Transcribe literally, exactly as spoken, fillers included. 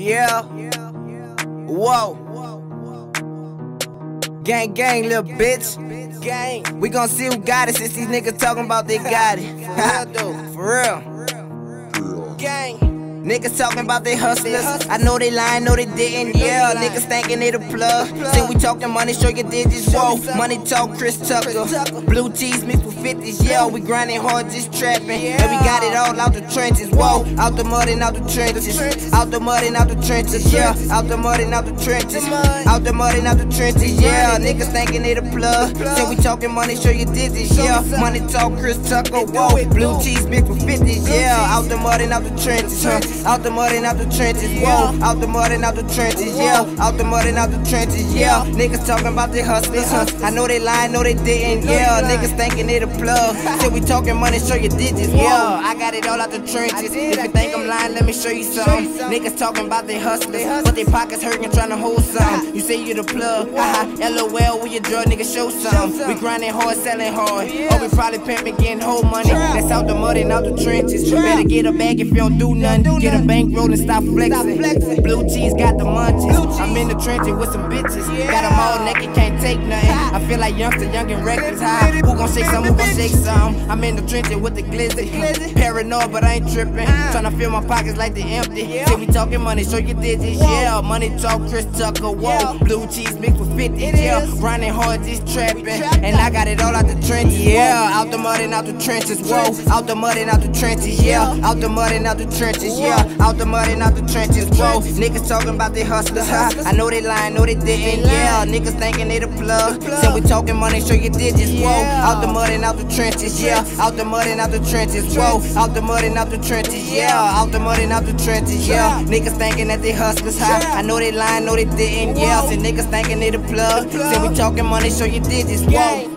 Yeah. Whoa. Gang, gang, little bitch. Gang. We gon' see who got it since these niggas talking about they got it. For real. Gang. Niggas talking about they hustlers. I know they lying, know they didn't. Yeah, niggas thinking they the plug. Say we talking money, show your digits. Whoa, money talk, Chris Tucker. Blue cheese mixed with fifties. Yeah, we grinding hard, just trapping. And we got it all out the trenches. Whoa, out the mud and out the trenches. Out the mud and out the trenches. Yeah, out the mud and out the trenches. Out the mud and out the trenches. Yeah, niggas thinking they the plug. Say we talking money, show your digits. Yeah, money talk, Chris Tucker. Whoa, blue cheese mixed with fifties. Yeah, out the mud and out the trenches. Huh? Out the mud and out the trenches, whoa. Out the mud and out the trenches, yeah. Out the mud and out the trenches, yeah. Niggas talking about they hustlers, huh? I know they lying, know they didn't, yeah. Niggas thinking they the plug. Say we talking money, show your digits, yeah. I got it all out the trenches. If you think I'm lying, let me show you something. Niggas talking about they hustlers, but they pockets hurting, trying to hold something. You say you the plug, haha. L O L, where your drug niggas show something. We grinding hard, selling hard. Or we probably pimping, getting whole money. That's out the mud and out the trenches. Better get a bag if you don't do nothing. Get a bank roll and stop flexing. Blue cheese got the munchies. I'm in the trenches with some bitches. Got them all naked, can't take nothing. I feel like youngster, young and reckless. High. Who gon' shake some? Who gon' shake some? I'm in the trenches with the glizzy. Paranoid, but I ain't tripping. Tryna fill my pockets like they empty. Say we talking money, show your digits. Yeah, money talk, Chris Tucker. Whoa, blue cheese mixed with fifty. Yeah, grinding hard, just trapping. And I got it all out the trenches. Yeah, out the mud and out the trenches. Whoa, out the mud and out the trenches. Yeah, out the mud and out the trenches. Yeah, out the mud and out the trenches. Whoa, niggas talking about they hustlers. Huh? I know they lying, know they didn't. Yeah, niggas thinking they the plug. Say we talking money, show your digits. Whoa, out the mud and out the trenches. Yeah, out the mud and out the trenches. Whoa, out the mud and out the trenches. Yeah, out the mud and out the trenches. Yeah, niggas thinking that they hustlers. Huh? I know they lying, know they didn't. Yeah, say niggas thinking they the plug. Say we talking money, show your digits. Whoa.